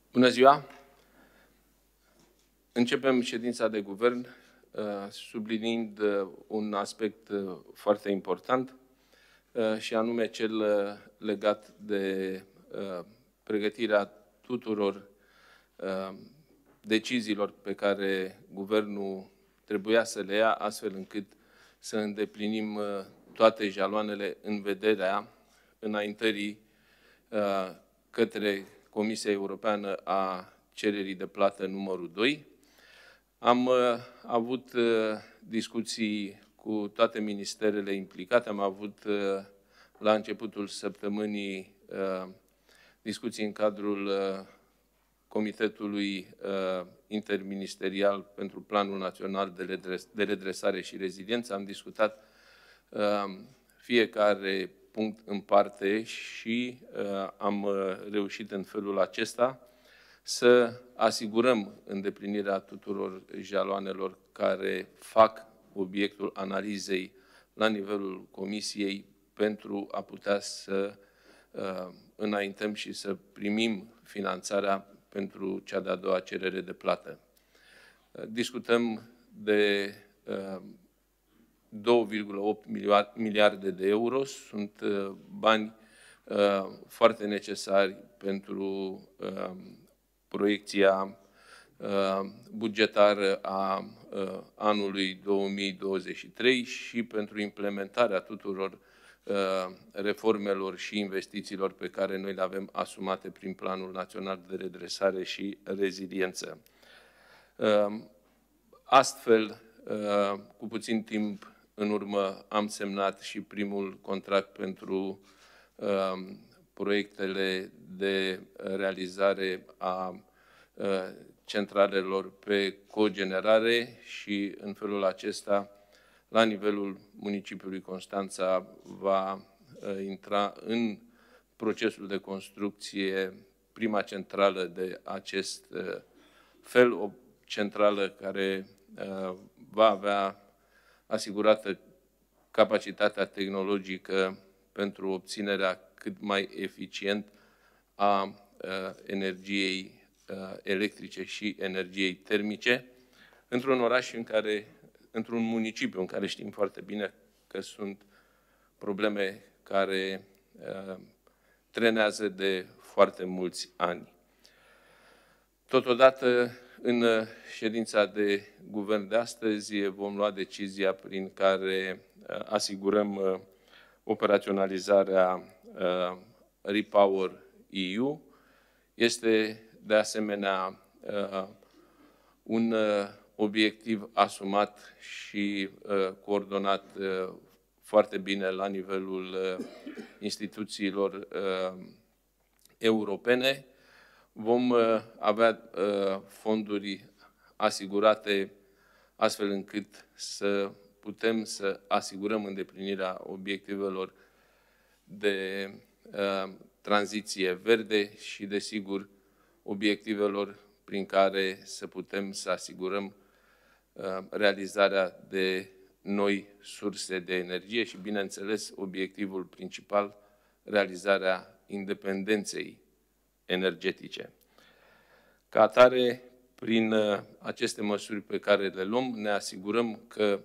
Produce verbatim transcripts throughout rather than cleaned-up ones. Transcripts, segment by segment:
Bună ziua! Începem ședința de guvern subliniind un aspect foarte important și anume cel legat de pregătirea tuturor deciziilor pe care guvernul trebuia să le ia, astfel încât să îndeplinim toate jaloanele în vederea înaintării către Comisia Europeană a cererii de plată numărul doi. Am uh, avut uh, discuții cu toate ministerele implicate, am avut uh, la începutul săptămânii uh, discuții în cadrul uh, Comitetului uh, Interministerial pentru Planul Național de, redres de Redresare și Reziliență. Am discutat uh, fiecare punct în parte și uh, am uh, reușit în felul acesta să asigurăm îndeplinirea tuturor jaloanelor care fac obiectul analizei la nivelul Comisiei pentru a putea să uh, înaintăm și să primim finanțarea pentru cea de-a doua cerere de plată. Uh, discutăm de uh, două virgulă opt miliarde de euro, sunt uh, bani uh, foarte necesari pentru uh, proiecția uh, bugetară a uh, anului două mii douăzeci și trei și pentru implementarea tuturor uh, reformelor și investițiilor pe care noi le avem asumate prin Planul Național de Redresare și Reziliență. Uh, astfel, uh, cu puțin timp în urmă, am semnat și primul contract pentru uh, proiectele de realizare a centralelor pe cogenerare și în felul acesta, la nivelul municipiului Constanța, va intra în procesul de construcție prima centrală de acest fel, o centrală care va avea asigurată capacitatea tehnologică pentru obținerea cât mai eficient a energiei electrice și energiei termice, într-un oraș în care, într-un municipiu în care știm foarte bine că sunt probleme care uh, trenează de foarte mulți ani. Totodată, în ședința de guvern de astăzi, vom lua decizia prin care uh, asigurăm uh, operaționalizarea uh, Repower E U. Este de asemenea un obiectiv asumat și coordonat foarte bine la nivelul instituțiilor europene. Vom avea fonduri asigurate astfel încât să putem să asigurăm îndeplinirea obiectivelor de tranziție verde și, desigur, obiectivelor prin care să putem să asigurăm uh, realizarea de noi surse de energie și, bineînțeles, obiectivul principal, realizarea independenței energetice. Ca atare, prin uh, aceste măsuri pe care le luăm, ne asigurăm că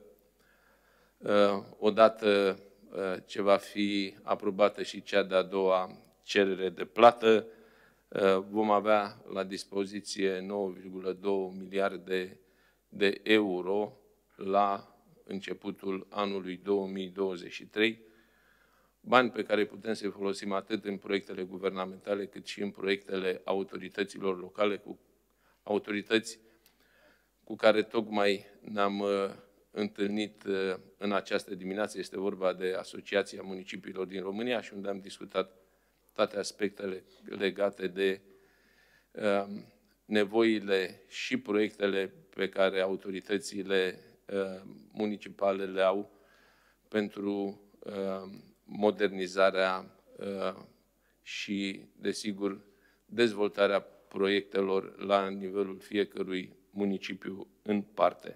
uh, odată uh, ce va fi aprobată și cea de-a doua cerere de plată, vom avea la dispoziție nouă virgulă doi miliarde de euro la începutul anului două mii douăzeci și trei, bani pe care putem să-i folosim atât în proiectele guvernamentale cât și în proiectele autorităților locale, cu autorități cu care tocmai ne-am întâlnit în această dimineață. Este vorba de Asociația Municipiilor din România și unde am discutat toate aspectele legate de uh, nevoile și proiectele pe care autoritățile uh, municipale le au pentru uh, modernizarea uh, și, desigur, dezvoltarea proiectelor la nivelul fiecărui municipiu în parte.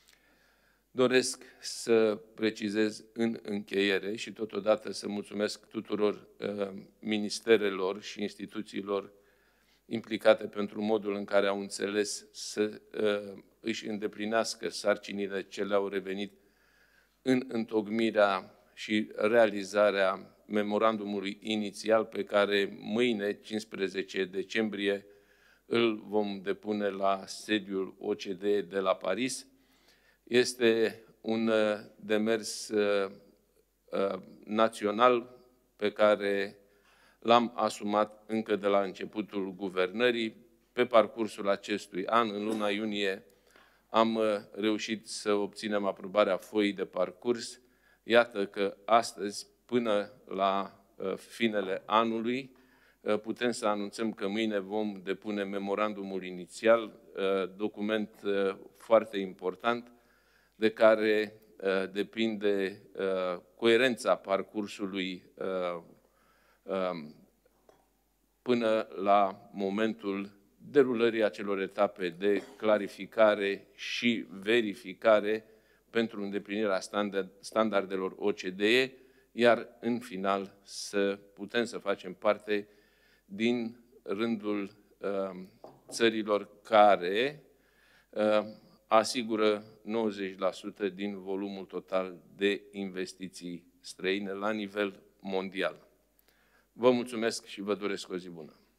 Doresc să precizez în încheiere și totodată să mulțumesc tuturor uh, ministerelor și instituțiilor implicate pentru modul în care au înțeles să uh, își îndeplinească sarcinile ce le-au revenit în întocmirea și realizarea memorandumului inițial pe care mâine, cincisprezece decembrie, îl vom depune la sediul O C D E de la Paris. Este un demers uh, uh, național pe care l-am asumat încă de la începutul guvernării. Pe parcursul acestui an, în luna iunie, am reușit să obținem aprobarea foii de parcurs. Iată că astăzi, până la finele anului, putem să anunțăm că mâine vom depune memorandumul inițial, document foarte important, de care depinde coerența parcursului până la momentul derulării acelor etape de clarificare și verificare pentru îndeplinirea standardelor O C D E, iar în final să putem să facem parte din rândul uh, țărilor care uh, asigură nouăzeci la sută din volumul total de investiții străine la nivel mondial. Vă mulțumesc și vă doresc o zi bună!